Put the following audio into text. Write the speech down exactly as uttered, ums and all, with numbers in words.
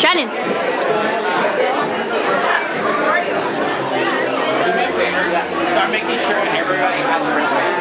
Shannon. Do me a favor, start making sure everybody has a